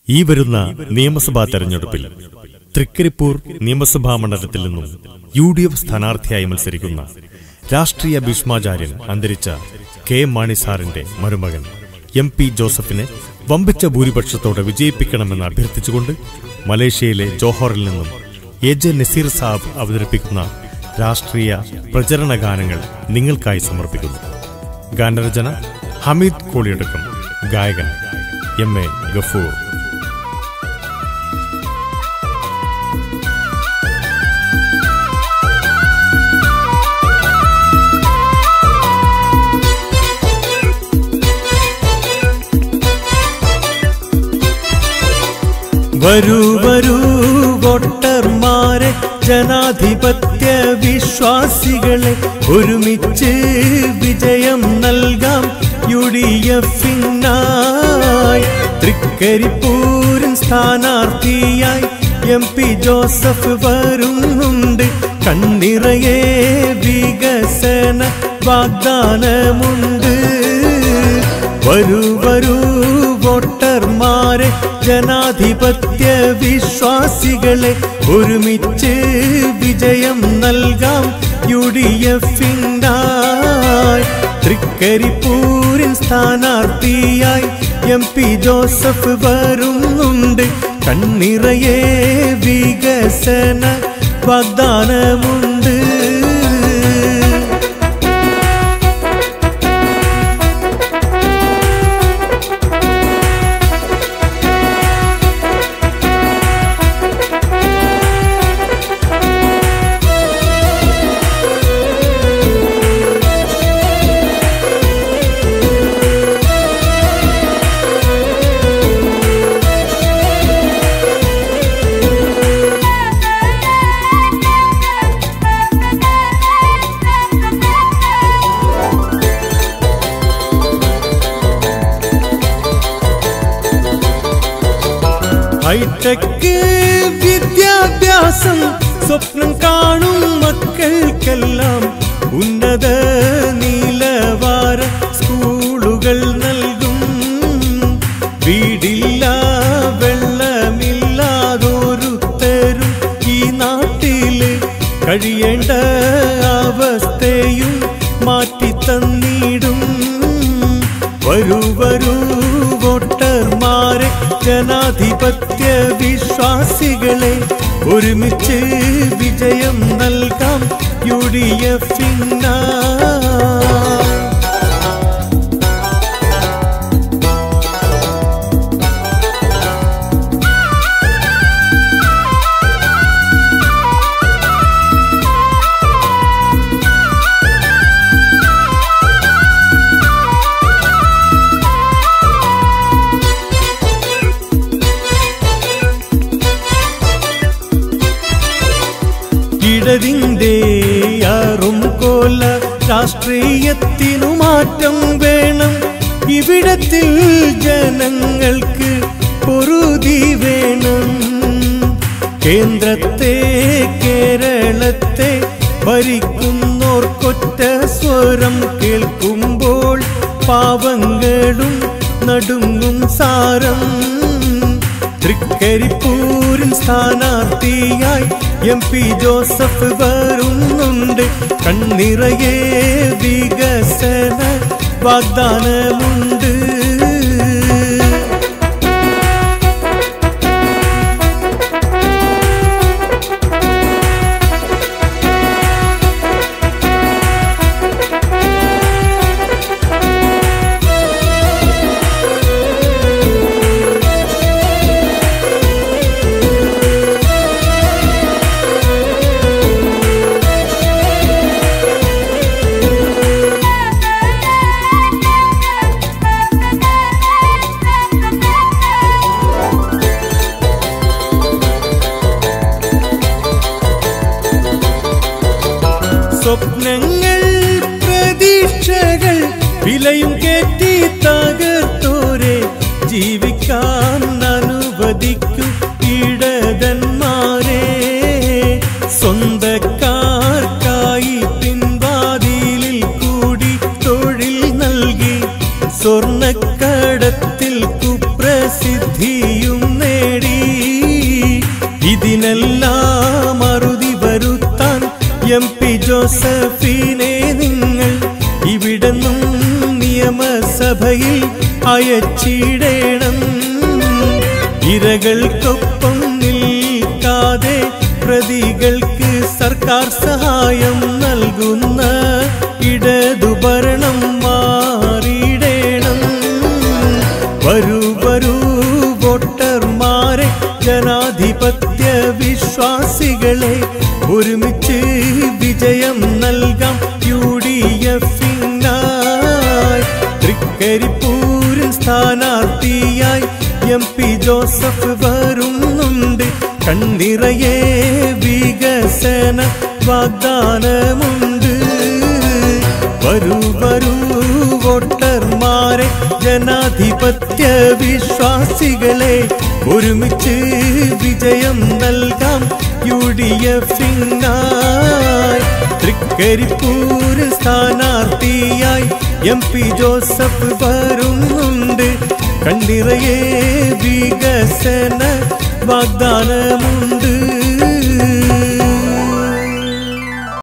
ഈ വരുന്ന നിയമസഭാ തെരഞ്ഞെടുപ്പിൽ തൃക്കരിപ്പൂർ നിയമസഭാ മണ്ഡലത്തിൽ നിന്നും UDF സ്ഥാനാർത്ഥിയായി മത്സരിക്കുന്ന രാഷ്ട്രീയ ഭീഷ്മാചാര്യൻ അന്തരിച്ച കെ മാണി സാറിന്റെ മരുമകൻ MP ജോസഫിനെ വമ്പിച്ച ഭൂരിപക്ഷത്തോടെ വിജയിപ്പിക്കണമെന്ന് അഭ്യർത്ഥിച്ചുകൊണ്ട് മലേഷ്യയിലെ ജോഹറിൽ നിന്നും AJ നസീർ സാബ് അവതരിപ്പിക്കുന്ന രാഷ്ട്രീയ പ്രചരണ ഗാനങ്ങൾ നിങ്ങൾക്കായി സമർപ്പിക്കുന്നു. ഗാനരചന ഹമീദ് കോളിയടക്കം, ഗായകൻ MA ഗഫൂർ. വരൂ വരൂ വോട്ടർമാരെ, ജനാധിപത്യ വിശ്വാസികളെ, ഒരുമിച്ച് വിജയം നൽകാം UDF-നായി. തൃക്കരിപ്പൂരിൻ സ്ഥാനാർത്ഥിയായി MP ജോസഫ് വരുന്നുണ്ട്. കണ്ണിറയെ വികസന വാഗ്ദാനമുണ്ട്. വരൂ വരൂ വോട്ടർമാരെ, ജനാധിപത്യ വിശ്വാസികളെ, ഒരുമിച്ച് വിജയം നൽകാം UDF-നായി. തൃക്കരിപ്പൂരിൻ സ്ഥാനാർത്ഥിയായി MP ജോസഫ് വരുന്നുണ്ട്. കണ്ണിറയെ വികസന വാഗ്ദാനമുണ്ട്. ഹൈടെക് വിദ്യാഭ്യാസം സ്വപ്നം കാണും മക്കൾക്കെല്ലാം ഉന്നത നിലവാര സ്കൂളുകൾ നൽകും. വീടില്ല വെള്ളമില്ലാതൊരുത്തരും ഈ നാട്ടില് കഴിയേണ്ട അവസ്ഥയും മാറ്റിത്തന്നിടും. വരൂ വരൂ വോട്ടർമാരെ, ജനാധിപത്യ വിശ്വാസികളെ, ഒരുമിച്ച് വിജയം നൽകാം UDF-നായി. ഇടതിന്റെ ആറും കോല രാഷ്ട്രീയത്തിനു മാറ്റം വേണം. ഇവിടത്തിൽ ജനങ്ങൾക്ക് പൊറുതി വേണം. കേന്ദ്രത്തെ കേരളത്തെ ഭരിക്കുന്നോർക്കൊറ്റ സ്വരം കേൾക്കുമ്പോൾ പാവങ്ങളും നടുങ്ങും സാരം. തൃക്കരിപ്പൂരിൻ സ്ഥാനാർത്ഥിയായി MP ജോസഫ് വരുന്നുണ്ട്. കണ്ണിറയെ വികസന വാഗ്ദാനമുണ്ട്. സ്വപ്നങ്ങൾ പ്രതീക്ഷകൾ വിലയും കേറ്റി തകർത്തോരെ ജീവിക്കാൻ അനുവദിക്കും ഇടതന്മാരെ. സ്വന്തക്കാർക്കായി പിൻവാതിലിൽ കൂടി തൊഴിൽ നൽകി സ്വർണ്ണക്കടത്തിൽ കുപ്രസിദ്ധിയും ജോസഫിനെ നിങ്ങൾ ഇവിടെന്നും നിയമസഭയിൽ അയച്ചിടേണം. ഇരകൾക്കൊപ്പം നിൽക്കാതെ പ്രതികൾക്ക് സർക്കാർ സഹായം നൽകുന്ന ഇടതുഭരണം മാറിയിടേണം. വരൂ വരൂ വോട്ടർമാരെ, ജനാധിപത്യ വിശ്വാസികളെ, ഒരുമിച്ച് വിജയം നൽകാം UDF-നായി. തൃക്കരിപ്പൂരിൽ സ്ഥാനാർത്ഥിയായി MP ജോസഫ് വരുന്നുണ്ട്. കണ്ണിറയെ വികസന വാഗ്ദാനമുണ്ട്. വരൂ വരൂ വോട്ടർമാരെ, ജനാധിപത്യ വിശ്വാസികളെ, ഒരുമിച്ച് വിജയം നൽകാം UDF-നായി. തൃക്കരിപ്പൂരിൽ സ്ഥാനാർത്ഥിയായി MP ജോസഫ് വരുന്നുണ്ട്. കണ്ണിറയെ വികസന വാഗ്ദാനമുണ്ട്.